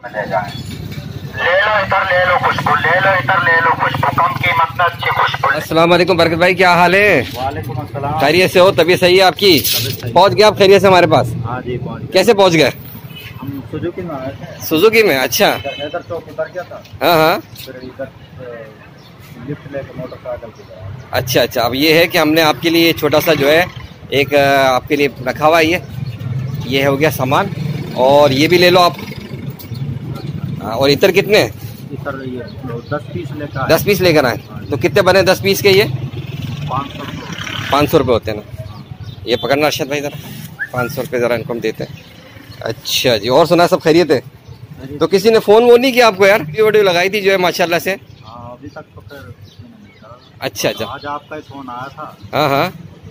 ले जाए। ले लो इधर, ले लो खुशबू, ले लो इधर, ले लो खुशबू, कम कीमत में अच्छी खुशबू। अस्सलाम वालेकुम बरकत भाई, क्या हाल है? वालेकुम अस्सलाम। खैरियत से हो? तबीयत सही है आपकी? पहुंच गए आप खैरियत से हमारे पास? हाँ जी पहुंच गए। कैसे पहुंच गए? हम सुजुकी में आए थे। सुजुकी में? अच्छा। इधर चौक उतर गया था। हाँ हाँ। फिर इधर लिफ्ट लेकर मोटरसाइकिल पे गया। अच्छा अच्छा। अब ये है कि हमने आपके लिए छोटा सा जो है एक आपके लिए रखा हुआ है, ये हो गया सामान, और ये भी ले लो आप। और इतर कितने? इधर ये 10 पीस लेकर आए। 10 पीस लेकर आए? तो कितने बने 10 पीस के? ये 500 रुपये होते हैं ना। ये पकड़ना अर्शद भाई ज़रा, 500 रुपये ज़रा इनको हम देते हैं। अच्छा जी, और सुना सब खैरियत है? तो किसी ने फ़ोन वो नहीं किया आपको यार? वीडियो लगाई थी जो है माशाल्लाह से। अभी तक तो फिर किसी ने नहीं करा। अच्छा अच्छा। आज आपका ही फोन आया था। हाँ हाँ।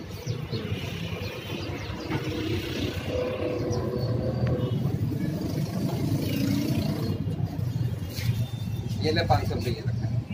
ये ले 500 रुपये रखा है,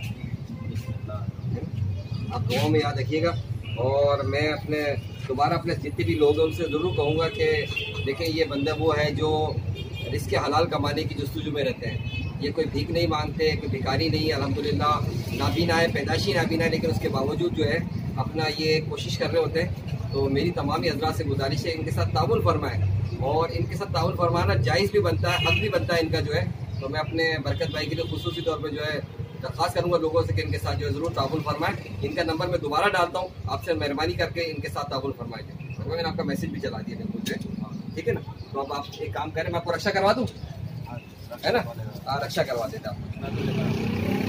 आप दुआ में याद रखिएगा। और मैं अपने दोबारा अपने जितने भी लोग हैं उनसे ज़रूर कहूँगा कि देखें, ये बंदा वो है जो रिस्क हलाल कमाने की जस्तजू में रहते हैं। ये कोई भीख नहीं मांगते, कोई भिखारी नहीं है, अल्हम्दुलिल्लाह नाबीना है, पैदाशी नाबीना है, लेकिन उसके बावजूद जो है अपना ये कोशिश कर रहे होते हैं। तो मेरी तमाम हज़रात से गुजारिश है इनके साथ ताउन फरमाएं, और इनके साथ ताउन फरमाना जायज़ भी बनता है, हक भी बनता है इनका जो है। तो मैं अपने बरकत भाई के लिए खुसूसी तौर पर जो है दरख्वास्त करूँगा लोगों से कि इनके साथ जो है ज़रूर ताउन फरमाएं। इनका नंबर मैं दोबारा डालता हूँ, आपसे मेहरबानी करके इनके साथ ताउन फरमाएं। मैंने आपका मैसेज भी चला दिया बिल्कुल जो है, ठीक है ना? तो अब आप एक काम करें, मैं आपको रक्षा करवा दूँ, है ना? रक्षा करवा देता हूँ।